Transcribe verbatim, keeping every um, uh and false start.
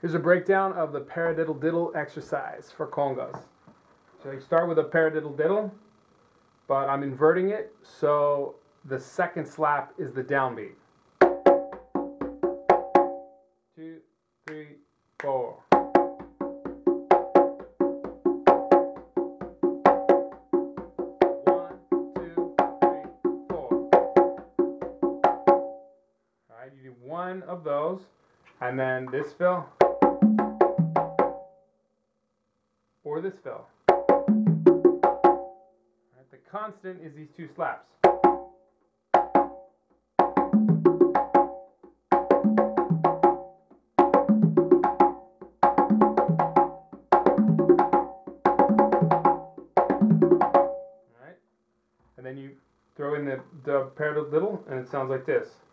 Here's a breakdown of the paradiddle diddle exercise for congas. So you start with a paradiddle diddle, but I'm inverting it, so the second slap is the downbeat. Two, three, four. One, two, three, four. All right, you do one of those, and then this fill. Or this fill. Right, the constant is these two slaps. Alright? And then you throw in the, the paradiddle diddle and it sounds like this.